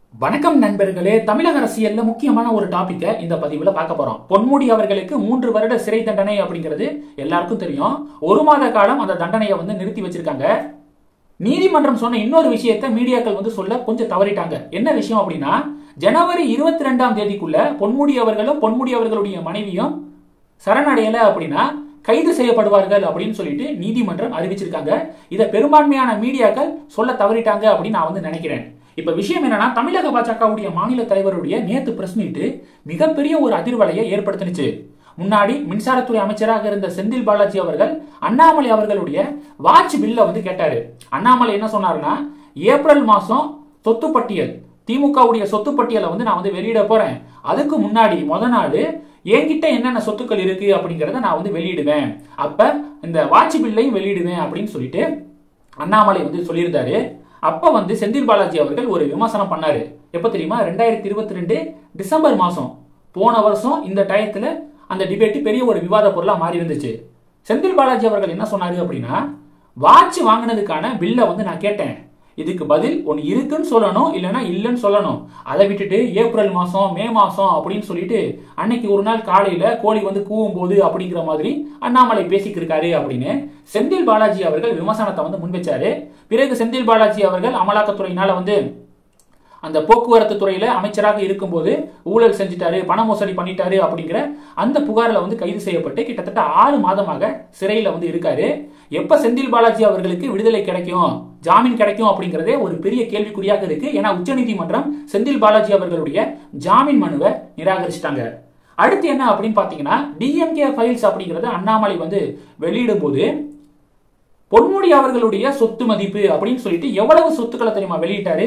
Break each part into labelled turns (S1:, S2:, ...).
S1: வணக்கம் நண்பர்களே. தமிழக அரசியல்ல முக்கியமான ஒரு டாபிக்க இந்த பதிவுல பார்க்க போறோம். பொன்முடி அவர்களுக்கு 3 வருட சிறை தண்டனை அப்படிங்கிறது எல்லாருக்கும் தெரியும். 1 மாத காலம் அந்த தண்டனையை நிறுத்தி வச்சிருக்காங்க. நீதிமன்றம் சொன்ன இன்னொரு விஷயத்தை மீடியாக்கள் சொல்ல கொஞ்சம் தவறிட்டாங்க. என்ன விஷயம் அப்படின்னா, ஜனவரி 22ஆம் தேதிக்குள்ள பொன்முடி அவர்களும் பொன்முடி அவர்களுடைய மனைவியும் சரணடையல அப்படின்னா கைது செய்யப்படுவார்கள் அப்படின்னு சொல்லிட்டு நீதிமன்றம் அறிவிச்சிருக்காங்க. இதை பெரும்பான்மையான மீடியாக்கள் சொல்ல தவறிட்டாங்க அப்படின்னு நான் நினைக்கிறேன். இப்ப விஷயம் என்னன்னா, தமிழக பாஜகவுடைய மாநில தலைவருடைய நேத்து பிரஸ் மீட் மிகப்பெரிய ஒரு அதிர்வலையை ஏற்படுத்தினுச்சு. முன்னாடி மின்சாரத்துறை அமைச்சராக இருந்த செந்தில் பாலாஜி அவர்கள் அண்ணாமலை அவர்களுடைய வாட்ச் பில்ல கேட்டாரு. அண்ணாமலை என்ன சொன்னாருன்னா, ஏப்ரல் மாசம் சொத்து பட்டியல், திமுகவுடைய சொத்து பட்டியலை நான் வெளியிட போறேன். அதுக்கு முன்னாடி முத நாள் என்கிட்ட என்னென்ன சொத்துக்கள் இருக்கு அப்படிங்கறத நான் வெளியிடுவேன். அப்ப இந்த வாட்ச் பில்லையும் வெளியிடுவேன் அப்படின்னு சொல்லிட்டு அண்ணாமலை சொல்லியிருந்தாரு. அப்ப செந்தில் பாலாஜி அவர்கள் ஒரு விமர்சனம் பண்ணாரு. எப்ப தெரியுமா? 2022 டிசம்பர் மாசம். போன வருஷம் இந்த டயத்துல அந்த டிபேட் பெரிய ஒரு விவாத பொருளா மாறி இருந்துச்சு. செந்தில் பாலாஜி அவர்கள் என்ன சொன்னாரு அப்படின்னா, வாட்ச் வாங்கினதுக்கான பில்ல நான் கேட்டேன். இதுக்கு பதில் ஒன்னு இருக்குன்னு சொல்லணும், இல்லைன்னா இல்லைன்னு சொல்லணும். அதை விட்டுட்டு ஏப்ரல் மாசம் மே மாசம் அப்படின்னு சொல்லிட்டு அன்னைக்கு ஒரு நாள் காலையில கோழி கூவும் போது அப்படிங்கிற மாதிரி அண்ணாமலை பேசிக்கிட்டு இருக்காரு அப்படின்னு செந்தில் பாலாஜி அவர்கள் விமர்சனத்தை முன்வச்சாரு. பிறகு செந்தில் பாலாஜி அவர்கள் அமலாக்கத்துறையினால அந்த போக்குவரத்து துறையில அமைச்சராக இருக்கும்போது ஊழல் செஞ்சிட்டாரு, பண மோசடி பண்ணிட்டாரு அப்படிங்கிற அந்த புகாரில் கைது செய்யப்பட்டு கிட்டத்தட்ட 6 மாதமாக சிறையில இருக்காரு. எப்ப செந்தில் பாலாஜி அவர்களுக்கு விடுதலை கிடைக்கும், ஜாமீன் கிடைக்கும் அப்படிங்கறதே ஒரு பெரிய கேள்விக்குறியாக இருக்கு. ஏன்னா உச்சநீதிமன்றம் செந்தில் பாலாஜி அவர்களுடைய ஜாமீன் மனுவை நிராகரிச்சிட்டாங்க. அடுத்து என்ன அப்படின்னு பாத்தீங்கன்னா, டிஎம்கே ஃபைல்ஸ் அப்படிங்கறத அண்ணாமலை வெளியிடும் போது பொன்முடி அவர்களுடைய சொத்து மதிப்பு அப்படின்னு சொல்லிட்டு எவ்வளவு சொத்துக்களை தெரியுமா வெளியிட்டாரு?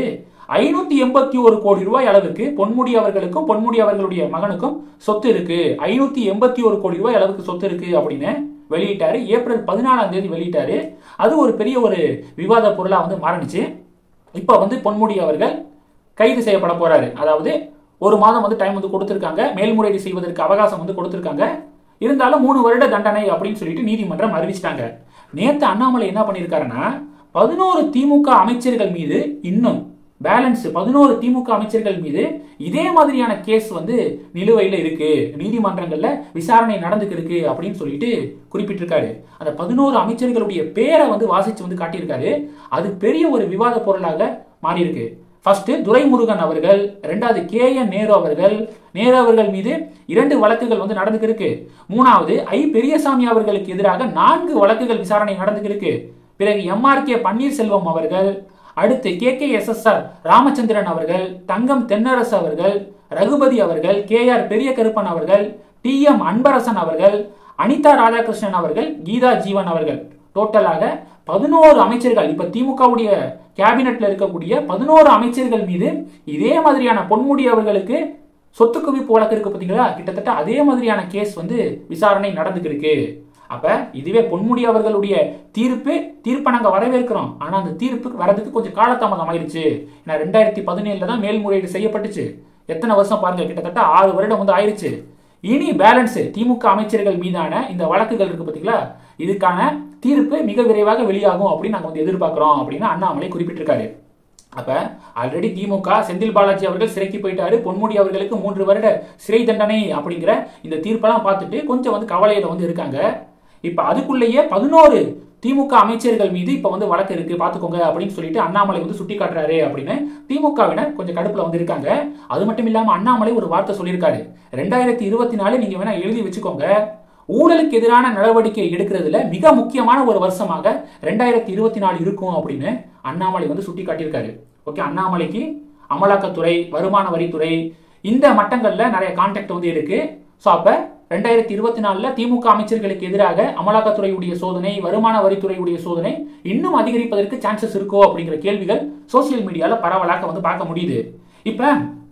S1: 581 கோடி ரூபாய் அளவுக்கு பொன்முடி அவர்களுக்கும் பொன்முடி அவர்களுடைய மகனுக்கும் சொத்து இருக்கு. 581 கோடி ரூபாய் அளவுக்கு சொத்து இருக்கு அப்படின்னு வெளியிட்டாரு. ஏப்ரல் 14ஆம் தேதி வெளியிட்டாரு. அது ஒரு பெரிய ஒரு விவாத பொருளா மாறினுச்சு. இப்ப பொன்முடி அவர்கள் கைது செய்யப்பட போறாரு. அதாவது 1 மாதம் டைம் கொடுத்திருக்காங்க. மேல்முறையீடு செய்வதற்கு அவகாசம் கொடுத்திருக்காங்க. இருந்தாலும் 3 வருட தண்டனை அப்படின்னு சொல்லிட்டு நீதிமன்றம் அறிவிச்சிட்டாங்க. நேத்து அண்ணாமலை என்ன பண்ணிருக்காருன்னா, 11 திமுக அமைச்சர்கள் மீது இன்னும் பேலன்ஸ் 11 திமுக அமைச்சர்கள் மீது இதே மாதிரியான கேஸ் நிலுவையில இருக்கு, நீதிமன்றங்கள்ல விசாரணை நடந்துக்கு இருக்கு அப்படின்னு சொல்லிட்டு குறிப்பிட்டிருக்காரு. அந்த 11 அமைச்சர்களுடைய பேரை வாசிச்சு காட்டியிருக்காரு. அது பெரிய ஒரு விவாத பொருளாக மாறி இருக்கு. ஃபர்ஸ்ட் துரைமுருகன் அவர்கள், 2வது KN நேரு அவர்கள் மீது 2 வழக்குகள் நடந்துக்கு இருக்கு. 3வது பெரியசாமி அவர்களுக்கு எதிராக 4 வழக்குகள் விசாரணை நடந்துக்கு இருக்கு. பிறகு MRK பன்னீர்செல்வம் அவர்கள், அடுத்து KKSSR ராமச்சந்திரன் அவர்கள், தங்கம் தென்னரசு அவர்கள், ரகுபதி அவர்கள், KR பெரிய கருப்பன் அவர்கள், TM அன்பரசன் அவர்கள், அனிதா ராதாகிருஷ்ணன் அவர்கள், கீதா ஜீவன் அவர்கள், டோட்டலாக 11 அமைச்சர்கள். இப்ப திமுகவுடைய கேபினெட்ல இருக்கக்கூடிய 11 அமைச்சர்கள் மீது இதே மாதிரியான பொன்முடி அவர்களுக்கு சொத்து குவிப்பு வழக்கு இருக்கு பாத்தீங்களா, கிட்டத்தட்ட அதே மாதிரியான கேஸ் விசாரணை நடந்துக்கு இருக்கு. அப்ப இதுவே பொன்முடி அவர்களுடைய தீர்ப்பை நாங்க வரவேற்கிறோம். ஆனா அந்த தீர்ப்புக்கு வரதுக்கு கொஞ்சம் காலதாமதம் ஆயிருச்சு. 2017 தான் மேல்முறையீடு செய்யப்பட்டுச்சு. எத்தனை வருஷம் பாருங்க, கிட்டத்தட்ட 6 வருடம் ஆயிருச்சு. இனி பேலன்ஸ் திமுக அமைச்சர்கள் மீதான இந்த வழக்குகள் இருக்கு பாத்தீங்களா, இதுக்கான தீர்ப்பு மிக விரைவாக வெளியாகும் அப்படின்னு நாங்க எதிர்பார்க்கிறோம் அப்படின்னு அண்ணாமலை குறிப்பிட்டிருக்காரு. அப்ப ஆல்ரெடி திமுக செந்தில் பாலாஜி அவர்கள் சிறைக்கு போயிட்டாரு. பொன்முடி அவர்களுக்கு 3 வருட சிறை தண்டனை அப்படிங்கிற இந்த தீர்ப்பெல்லாம் பார்த்துட்டு கொஞ்சம் கவலையில இருக்காங்க. இப்ப அதுக்குள்ளேயே 11 திமுக அமைச்சர்கள் மீது இப்ப வழக்கு இருக்கு பாத்துக்கோங்க அப்படின்னு சொல்லிட்டு அண்ணாமலை சுட்டி காட்டுறாரு அப்படின்னு திமுகவினர் கொஞ்சம் கடுப்புல இருக்காங்க. அது மட்டும் இல்லாம அண்ணாமலை ஒரு வார்த்தை சொல்லியிருக்காரு, 2024 நீங்க வேணா எழுதி வச்சுக்கோங்க, ஊழலுக்கு எதிரான நடவடிக்கை எடுக்கிறதுல மிக முக்கியமான ஒரு வருஷமாக 2024 இருக்கும் அப்படின்னு அண்ணாமலை சுட்டி காட்டியிருக்காரு. ஓகே, அண்ணாமலைக்கு அமலாக்கத்துறை, வருமான வரித்துறை இந்த மட்டங்கள்ல நிறைய கான்டாக்ட் இருக்கு. சோ அப்ப 2024 திமுக அமைச்சர்களுக்கு எதிராக அமலாக்கத்துறையுடைய சோதனை, வருமான வரித்துறையுடைய சோதனை இன்னும் அதிகரிப்பதற்கு சான்சஸ் இருக்கோ அப்படிங்கிற கேள்விகள் சோசியல் மீடியால பரவலாக பார்க்க முடியுது. இப்ப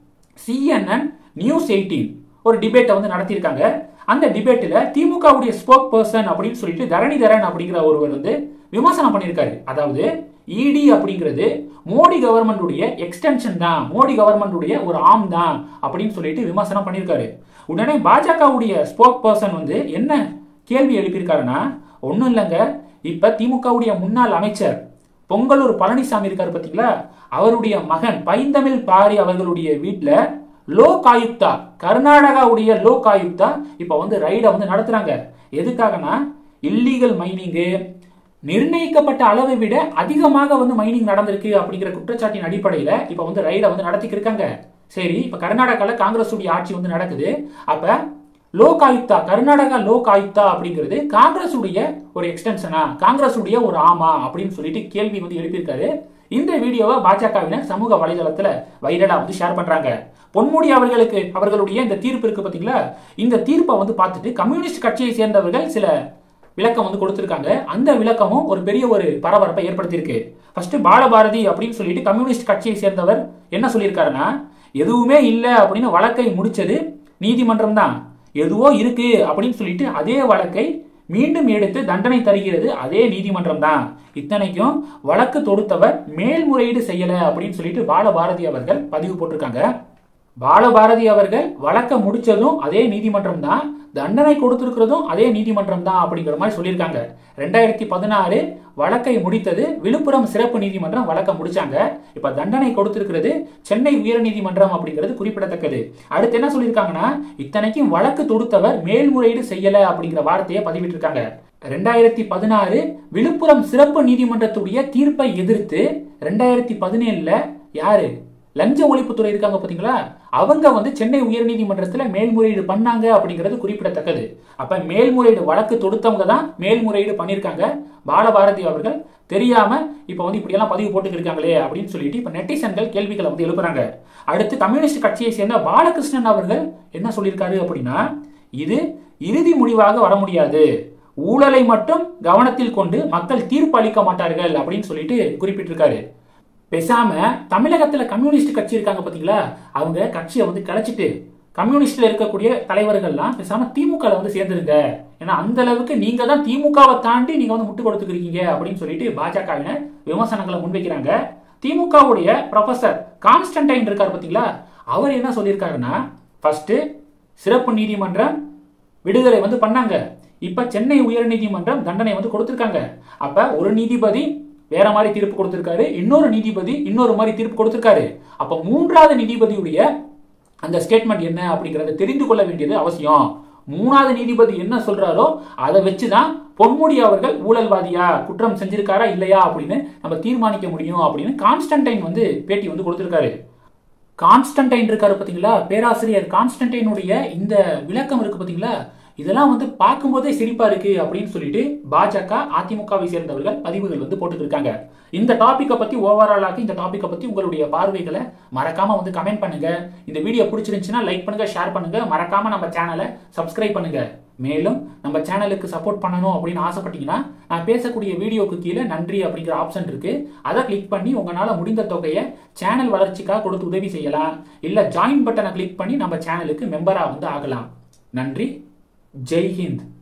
S1: CNN நியூஸ் 18 ஒரு டிபேட்டை நடத்தியிருக்காங்க. அந்த டிபேட்ல திமுகவுடைய ஸ்போக் பர்சன் அப்படின்னு சொல்லிட்டு தரணிதரன் அப்படிங்கிற ஒருவர் விமர்சனம் பண்ணியிருக்காரு. அதாவது இடி அப்படிங்கிறது மோடி கவர்மெண்டுடைய எக்ஸ்டென்ஷன் தான், மோடி கவர்மெண்டுடைய ஒரு ஆர்ம் தான் அப்படின்னு சொல்லிட்டு விமர்சனம் பண்ணியிருக்காரு. உடனே பாஜகவுடைய ஸ்போக் பர்சன் என்ன கேள்வி எழுப்பியிருக்காருன்னா, ஒன்னும் இல்லைங்க, இப்ப திமுகவுடைய முன்னாள் அமைச்சர் பொங்கலூர் பழனிசாமி இருக்காரு பாத்தீங்களா, அவருடைய மகன் பைந்தமிழ் பாரி அவர்களுடைய வீட்டுல லோக் ஆயுக்தா, கர்நாடகாவுடைய லோக் ஆயுக்தா இப்ப வந்து ரைட வந்து நடத்துறாங்க. எதுக்காகனா இல்லீகல் மைனிங்கு, நிர்ணயிக்கப்பட்ட அளவை விட அதிகமாக வந்து மைனிங் நடந்திருக்கு அப்படிங்கிற குற்றச்சாட்டின் அடிப்படையில இப்ப வந்து ரைட வந்து நடத்திட்டு இருக்காங்க. சரி, இப்ப கர்நாடகால காங்கிரஸ் உடைய ஆட்சி வந்து நடக்குது. அப்ப லோக் ஆயுக்தா, கர்நாடகா லோக் ஆயுக்தா அப்படிங்கிறது காங்கிரஸ் உடைய ஒரு எக்ஸ்டென்ஷனா, காங்கிரஸ் உடைய ஒரு ஆமா அப்படின்னு சொல்லிட்டு கேள்வி வந்து எழுப்பியிருக்காரு. இந்த வீடியோவை பாஜகவினர் சமூக வலைதளத்துல வைரலா வந்து ஷேர் பண்றாங்க. பொன்முடி அவர்களுடைய இந்த தீர்ப்பு இருக்கு பாத்தீங்களா, இந்த தீர்ப்பை வந்து பார்த்துட்டு கம்யூனிஸ்ட் கட்சியை சேர்ந்தவர்கள் சில விளக்கம் வந்து கொடுத்திருக்காங்க. அந்த விளக்கமும் ஒரு பெரிய ஒரு பரபரப்பை ஏற்படுத்தியிருக்கு. ஃபர்ஸ்ட் பாலபாரதி அப்படின்னு சொல்லிட்டு கம்யூனிஸ்ட் கட்சியை சேர்ந்தவர் என்ன சொல்லியிருக்காருன்னா, எதுவுமே இல்லை அப்படின்னு வழக்கை முடிச்சது நீதிமன்றம் தான், எதுவோ இருக்கு அப்படின்னு சொல்லிட்டு அதே வழக்கை மீண்டும் எடுத்து தண்டனை தருகிறது அதே நீதிமன்றம் தான். இத்தனைக்கும் வழக்கு தொடுத்தவர் மேல்முறையீடு செய்யல அப்படின்னு சொல்லிட்டு பாலபாரதி அவர்கள் பதிவு போட்டிருக்காங்க. பாலபாரதி அவர்கள் வழக்க முடிச்சதும் அதே நீதிமன்றம் தான், தண்டனை கொடுத்திருக்கிறதும் அதே நீதிமன்றம் தான் அப்படிங்கிற மாதிரி சொல்லியிருக்காங்க. 2016 வழக்கை முடித்தது விழுப்புரம் சிறப்பு நீதிமன்றம் வழக்க முடிச்சாங்க. இப்ப தண்டனை கொடுத்திருக்கிறது சென்னை உயர்நீதிமன்றம் அப்படிங்கிறது குறிப்பிடத்தக்கது. அடுத்து என்ன சொல்லியிருக்காங்கன்னா, இத்தனைக்கும் வழக்கு தொடுத்தவர் மேல்முறையீடு செய்யல அப்படிங்கிற வார்த்தையை பதிவிட்டிருக்காங்க. 2016 விழுப்புரம் சிறப்பு நீதிமன்றத்துடைய தீர்ப்பை எதிர்த்து 2017 யாரு லஞ்ச ஒழிப்புத்துறை இருக்காங்க பாத்தீங்களா, அவங்க வந்து சென்னை உயர்நீதிமன்றத்துல மேல்முறையீடு பண்ணாங்க அப்படிங்கிறது குறிப்பிடத்தக்கது. அப்ப மேல்முறையீடு வழக்கு தொடுத்தவங்க தான் மேல்முறையீடு பண்ணிருக்காங்க. பாலபாரதி அவர்கள் தெரியாம இப்ப வந்து இப்படி எல்லாம் பதிவு போட்டு இருக்காங்களே அப்படின்னு சொல்லிட்டு இப்ப நெட்டிசன்கள் கேள்விகளை வந்து எழுப்புறாங்க. அடுத்து கம்யூனிஸ்ட் கட்சியை சேர்ந்த பாலகிருஷ்ணன் அவர்கள் என்ன சொல்லியிருக்காரு அப்படின்னா, இது இறுதி முடிவாக வர முடியாது, ஊழலை மட்டும் கவனத்தில் கொண்டு மக்கள் தீர்ப்பு அளிக்க மாட்டார்கள் அப்படின்னு சொல்லிட்டு குறிப்பிட்டிருக்காரு. பேசாம தமிழகத்துல கம்யூனிஸ்ட் கட்சி இருக்காங்க பாத்தீங்களா, அவங்க கட்சியை வந்து கலைச்சிட்டு கம்யூனிஸ்ட்ல இருக்கக்கூடிய தலைவர்கள்லாம் பேசாம திமுக வந்து சேர்ந்துருங்க, ஏன்னா அந்த அளவுக்கு நீங்க தான் திமுகவை தாண்டி நீங்க வந்து முட்டு கொடுத்துருக்கீங்க அப்படின்னு சொல்லிட்டு பாஜகவினர் விமர்சனங்களை முன்வைக்கிறாங்க. திமுகவுடைய ப்ரொஃபசர் கான்ஸ்டன்டைன் இருக்காரு பாத்தீங்களா, அவர் என்ன சொல்லியிருக்காருன்னா, ஃபர்ஸ்ட் சிறப்பு நீதிமன்றம் விடுதலை வந்து பண்ணாங்க, இப்ப சென்னை உயர்நீதிமன்றம் தண்டனை வந்து கொடுத்திருக்காங்க. அப்ப ஒரு நீதிபதி வேற மாதிரி தீர்ப்பு கொடுத்திருக்காரு, இன்னொரு நீதிபதி இன்னொரு மாதிரி தீர்ப்பு கொடுத்திருக்காரு. அப்ப மூன்றாவது நீதிபதியுடைய அந்த ஸ்டேட்மெண்ட் என்ன அப்படிங்கறத தெரிந்து கொள்ள வேண்டியது அவசியம். மூணாவது நீதிபதி என்ன சொல்றாரோ அதை வச்சுதான் பொன்முடி அவர்கள் ஊழல்வாதியா குற்றம் செஞ்சிருக்காரா இல்லையா அப்படின்னு நம்ம தீர்மானிக்க முடியும் அப்படின்னு கான்ஸ்டன்டைன் வந்து பேட்டி வந்து கொடுத்திருக்காரு. கான்ஸ்டன்டைன் இருக்காரு பாத்தீங்களா, பேராசிரியர் கான்ஸ்டன்டைனுடைய இந்த விளக்கம் இருக்கு பாத்தீங்களா, இதெல்லாம் வந்து பார்க்கும்போதே சிரிப்பா இருக்கு அப்படின்னு சொல்லிட்டு பாஜக அதிமுகவை சேர்ந்தவர்கள் பதிவுகள் வந்து போட்டு இருக்காங்க. இந்த டாபிக்கை பத்தி ஓவராலாக இந்த டாபிக்கை பத்தி உங்களுடைய பார்வைகளை மறக்காம வந்து கமெண்ட் பண்ணுங்க. இந்த வீடியோ பிடிச்சிருந்துச்சுன்னா லைக் பண்ணுங்க, ஷேர் பண்ணுங்க, மறக்காம நம்ம சேனலை சப்ஸ்கிரைப் பண்ணுங்க. மேலும் நம்ம சேனலுக்கு சப்போர்ட் பண்ணணும் அப்படின்னு ஆசைப்பட்டீங்கன்னா நான் பேசக்கூடிய வீடியோக்கு கீழே நன்றி அப்படிங்கிற ஆப்ஷன் இருக்கு, அதை கிளிக் பண்ணி உங்களால முடிந்த தொகையை சேனல் வளர்ச்சிக்காக கொடுத்து உதவி செய்யலாம். இல்ல ஜாயின் பட்டனை கிளிக் பண்ணி நம்ம சேனலுக்கு மெம்பரா வந்து ஆகலாம். நன்றி. ஜெய் ஹிந்த்.